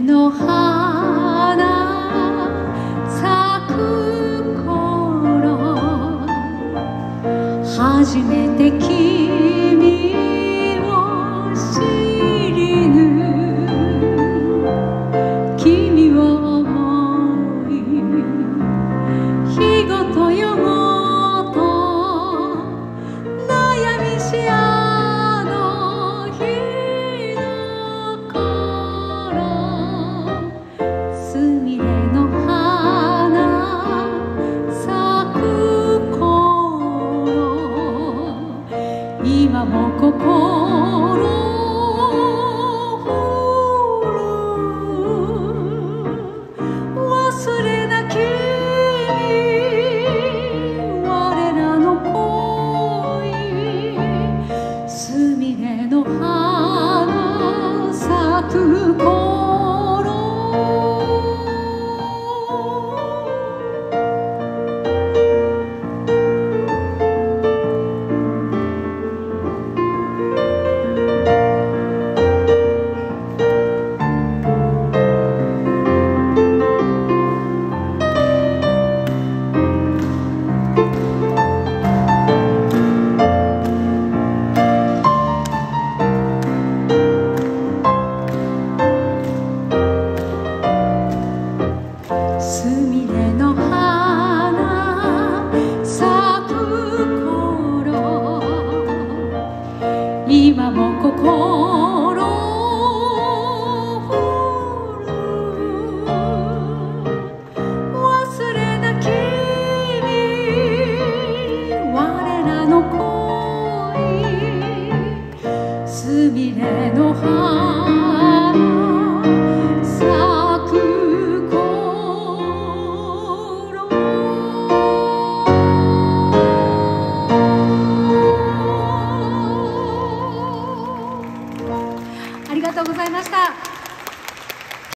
の花咲く頃、初めて君を知りぬ、君を思い日ごと夜ごと悩みしあの日の頃、すみれの花咲く頃、今も心忘れなき我らの恋、すみれの花咲く頃。すみれの花咲く頃、今も心忘れなき我らの恋、すみれの花咲く頃。ありがとうございました。